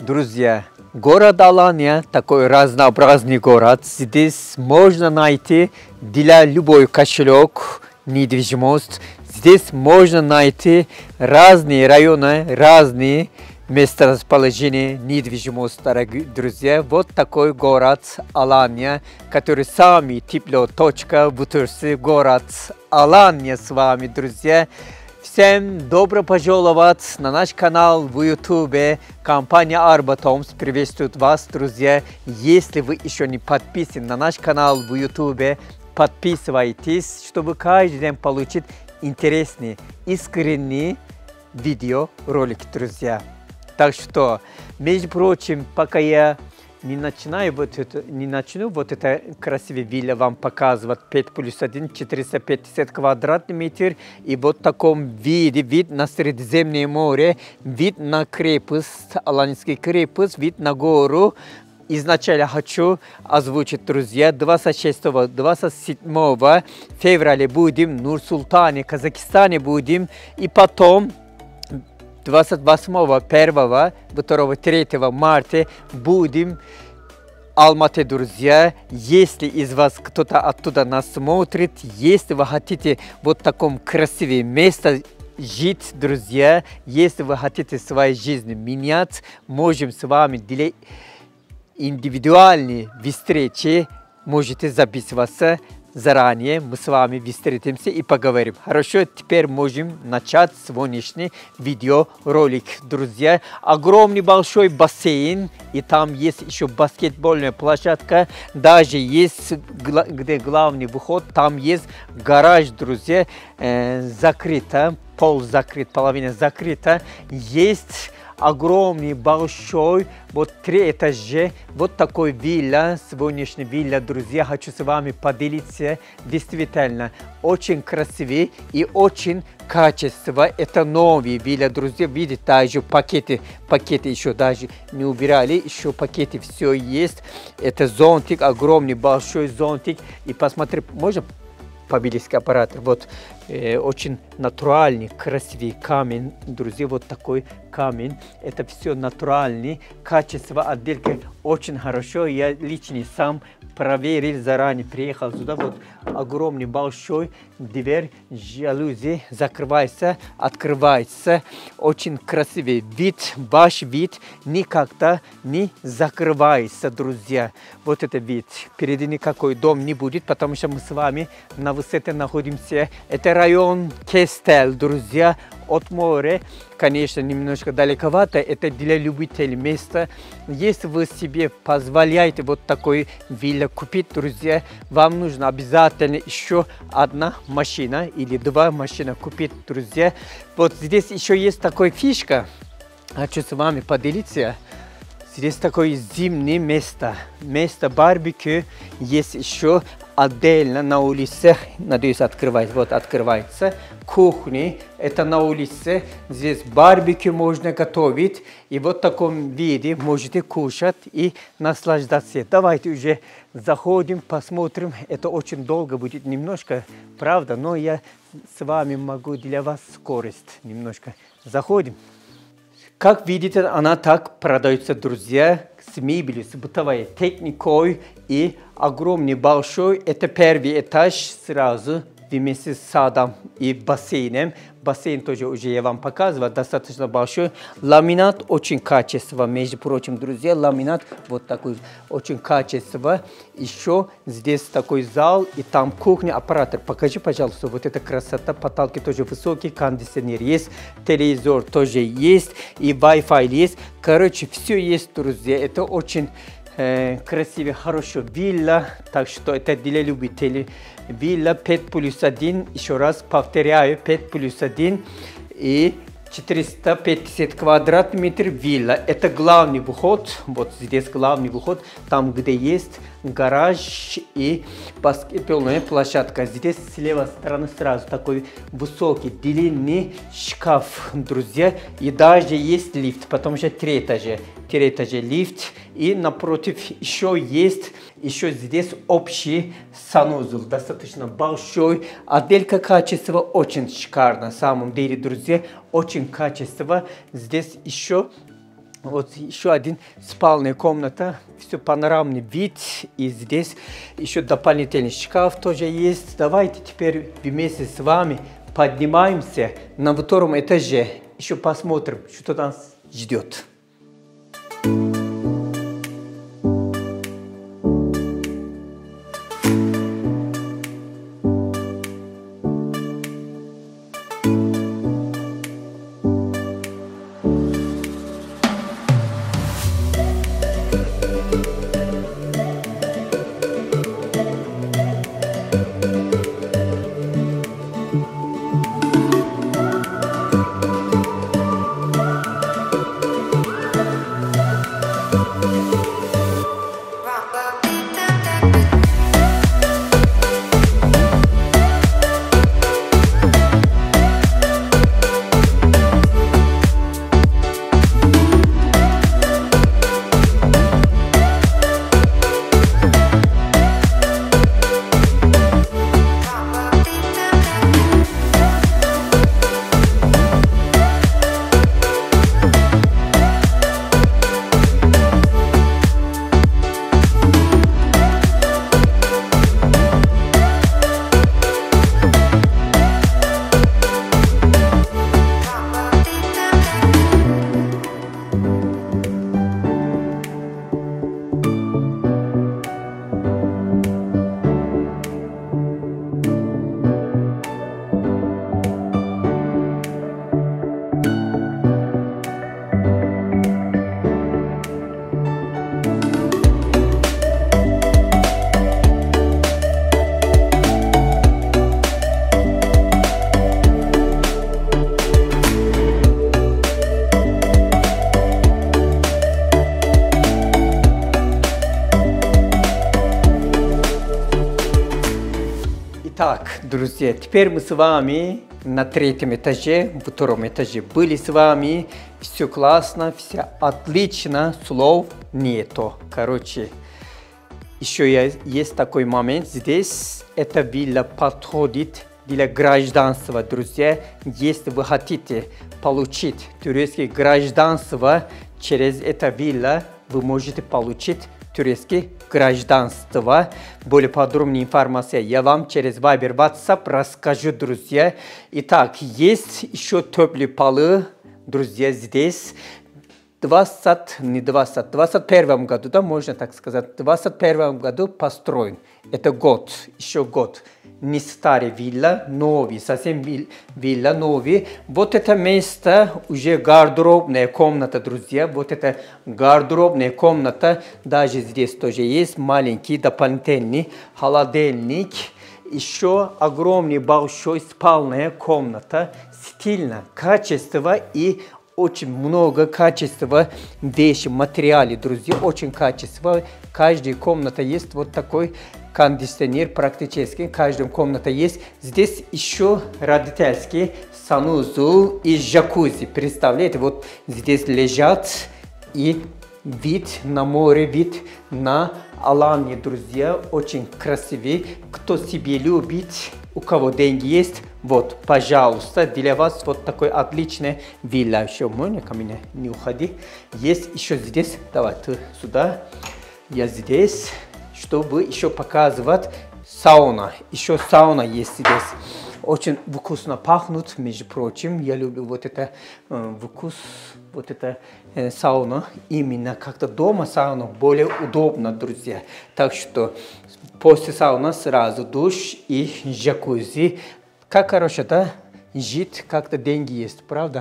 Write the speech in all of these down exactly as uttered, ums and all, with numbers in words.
Друзья, город Алания такой разнообразный город. Здесь можно найти для любой кошелек, недвижимость. Здесь можно найти разные районы, разные места расположения недвижимости, дорогие друзья. Вот такой город Алания, который самый теплая точка в Турции, город Алания с вами, друзья. Всем добро пожаловать на наш канал в ютубе. Компания Arba.Homes приветствует вас, друзья. Если вы еще не подписаны на наш канал в ютубе, подписывайтесь, чтобы каждый день получить интересные, искренние видеоролики, друзья. Так что, между прочим, пока я не начинаю вот это, не начну вот это красивая вилла вам показывать, пять плюс один, четыреста пятьдесят квадратных метров, и вот в таком виде, вид на Средиземное море, вид на крепость, Аланийский крепость, вид на гору. Изначально хочу озвучить, друзья, двадцать шестого — двадцать седьмого февраля будем в Нур-Султане, Казахстане будем, и потом двадцать восьмого, первого, второго, третьего марта будем в Алмате, друзья. Если из вас кто-то оттуда нас смотрит, если вы хотите вот в таком красивом месте жить, друзья, если вы хотите свою жизнь менять, можем с вами для индивидуальной встречи, можете записываться заранее, мы с вами встретимся и поговорим. Хорошо, теперь можем начать сегодняшний видеоролик, друзья. Огромный большой бассейн, и там есть еще баскетбольная площадка, даже есть, где главный выход, там есть гараж, друзья, э, закрыто, пол закрыт, половина закрыта, есть огромный, большой, вот три этажа, вот такой вилла, сегодняшняя вилла, друзья, хочу с вами поделиться, действительно, очень красивый и очень качество, это новые вилла, друзья, видите, даже пакеты, пакеты еще даже не убирали, еще пакеты все есть, это зонтик, огромный, большой зонтик, и посмотри, можно победительский аппарат, вот э, очень натуральный, красивый камень, друзья, вот такой камень, это все натуральный, качество отделки очень хорошо, я лично сам проверил заранее, приехал сюда, вот огромный большой дверь, жалюзи, закрывается, открывается, очень красивый вид, ваш вид никогда не закрывается, друзья, вот это вид, впереди никакой дом не будет, потому что мы с вами на высоте находимся, это район Кестел, друзья, от моря, конечно, немножко далековато, это для любителей места. Если вы себе позволяете вот такой вилла купить, друзья, вам нужно обязательно еще одна машина или два машины купить, друзья. Вот здесь еще есть такая фишка, хочу с вами поделиться. Здесь такое зимнее место, место барбекю, есть еще отдельно на улице, надеюсь, открывается, вот открывается, кухня, это на улице, здесь барбекю можно готовить, и вот в таком виде можете кушать и наслаждаться. Давайте уже заходим, посмотрим, это очень долго будет немножко, правда, но я с вами могу для вас скорость немножко. Заходим. Как видите, она так продается, друзья, с мебелью, с бытовой техникой и огромный большой. Это первый этаж сразу вместе с садом и бассейном. Бассейн тоже уже я вам показывал, достаточно большой. Ламинат очень качество, между прочим, друзья, ламинат вот такой очень качество. Еще здесь такой зал и там кухня, оператор. Покажи, пожалуйста, вот эта красота, потолки тоже высокие, кондиционер есть, телевизор тоже есть и Wi-Fi есть. Короче, все есть, друзья, это очень э, красивая, хорошая вилла, так что это для любителей. Вилла пять плюс один, еще раз повторяю, пять плюс один и четыреста пятьдесят квадратных метров вилла. Это главный выход, вот здесь главный выход, там где есть гараж и баскетбольная площадка. Здесь с левой стороны сразу такой высокий, длинный шкаф, друзья, и даже есть лифт, потому что три этажа, три этажа лифт, и напротив еще есть, еще здесь общий санузел, достаточно большой, отделка качества очень шикарно, на самом деле, друзья, очень качество. Здесь еще Вот еще один спальная комната, все панорамный вид, и здесь еще дополнительный шкаф тоже есть. Давайте теперь вместе с вами поднимаемся на втором этаже, еще посмотрим, что нас ждет. Так, друзья, теперь мы с вами на третьем этаже, во втором этаже были с вами. Все классно, все отлично, слов нету. Короче, еще есть такой момент здесь. Эта вилла подходит для гражданства, друзья. Если вы хотите получить турецкое гражданство через эту виллу, вы можете получить турецкое гражданство. Более подробная информация я вам через Viber, WhatsApp расскажу, друзья. Итак, есть еще теплые полы, друзья, здесь. двадцать, не двадцать, двадцать первом году, да, можно так сказать, в двадцать первом году построен. Это год, еще год. Не старая вилла, новый, совсем вилла новый. Вот это место уже гардеробная комната, друзья. Вот это гардеробная комната. Даже здесь тоже есть маленький дополнительный холодильник. Еще огромный большой спальная комната. Стильно, качество и очень много качества вещи, материалы, друзья. Очень качество. Каждая комната есть вот такой кондиционер практически. В каждой комнате есть. Здесь еще родительский санузел и джакузи. Представляете, вот здесь лежат и вид на море, вид на Аланию, друзья. Очень красивый. Кто себе любит, у кого деньги есть, вот, пожалуйста, для вас вот такой отличный вилла. Еще можно ко мне не уходи. Есть еще здесь, давай ты сюда, я здесь, чтобы еще показывать сауна. Еще сауна есть здесь. Очень вкусно пахнут, между прочим. Я люблю вот это э, вкус, вот это э, сауна. Именно как-то дома сауна более удобно, друзья. Так что после сауны сразу душ и джакузи. Как хорошо, да? Жить, как-то деньги есть, правда?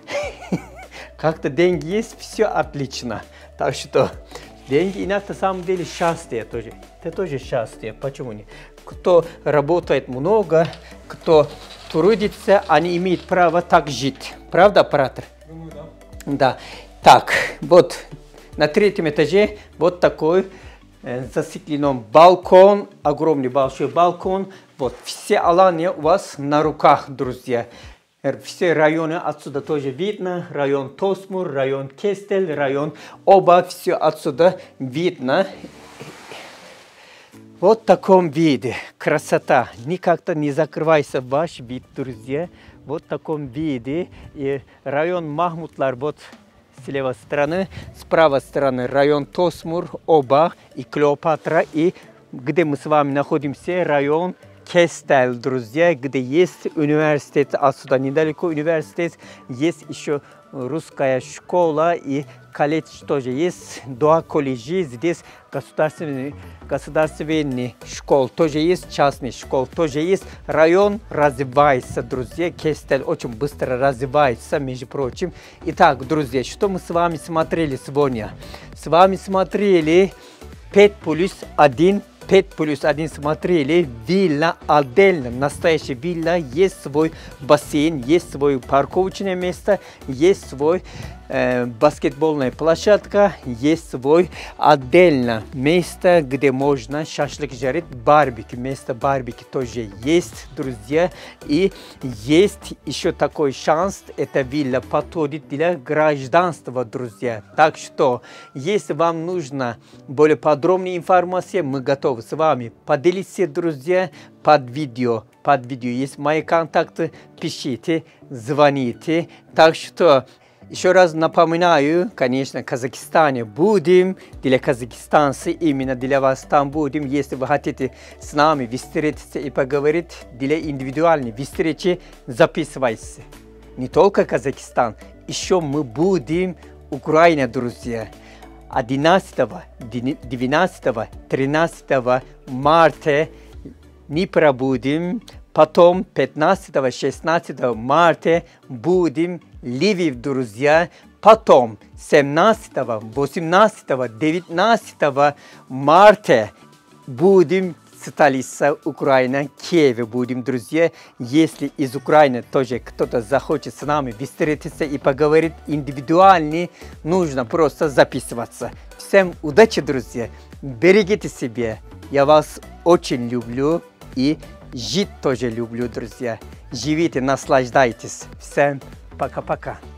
Как-то деньги есть, все отлично. Так что деньги иногда на самом деле счастье тоже. Это тоже счастье. Почему нет? Кто работает много, кто трудится, они имеют право так жить. Правда, оператор? Думаю, да. Да. Так, вот на третьем этаже вот такой э, застекленный балкон, огромный большой балкон. Вот все Алания у вас на руках, друзья. Все районы отсюда тоже видно. Район Тосмур, район Кестель, район Оба. Все отсюда видно. Вот в таком виде. Красота. Никак-то не закрывайся ваш вид, друзья. Вот в таком виде. И район Махмутлар вот с левой стороны, с правой стороны район Тосмур, Оба и Клеопатра, и где мы с вами находимся, район Кестел, друзья, где есть университет, отсюда недалеко университет, есть еще русская школа и колледж тоже есть, два колледжа, здесь государственные, государственные школы тоже есть, частные школы тоже есть. Район развивается, друзья, Кестел очень быстро развивается, между прочим. Итак, друзья, что мы с вами смотрели сегодня? С вами смотрели пять плюс один. пять плюс один смотрели, вилла отдельно, настоящая вилла, есть свой бассейн, есть свое парковочное место, есть свой э, баскетбольная площадка, есть свой отдельно место, где можно шашлык жарить, барбекю, место барбекю тоже есть, друзья, и есть еще такой шанс, эта вилла подходит для гражданства, друзья, так что, если вам нужна более подробная информация, мы готовы с вами поделиться, друзья, под видео. Под видео есть мои контакты, пишите, звоните. Так что, еще раз напоминаю, конечно, в Казахстане будем, для казахстанцев, именно для вас там будем. Если вы хотите с нами встретиться и поговорить, для индивидуальной встречи записывайтесь. Не только Казахстан, еще мы будем Украина, друзья. одиннадцатого, двенадцатого, тринадцатого марта не пробудем, потом пятнадцатого, шестнадцатого марта будем Львив, друзья, потом семнадцатого, восемнадцатого, девятнадцатого марта будем столица Украины, Киеве будем, друзья. Если из Украины тоже кто-то захочет с нами встретиться и поговорить индивидуально, нужно просто записываться. Всем удачи, друзья. Берегите себя. Я вас очень люблю и жить тоже люблю, друзья. Живите, наслаждайтесь. Всем пока-пока.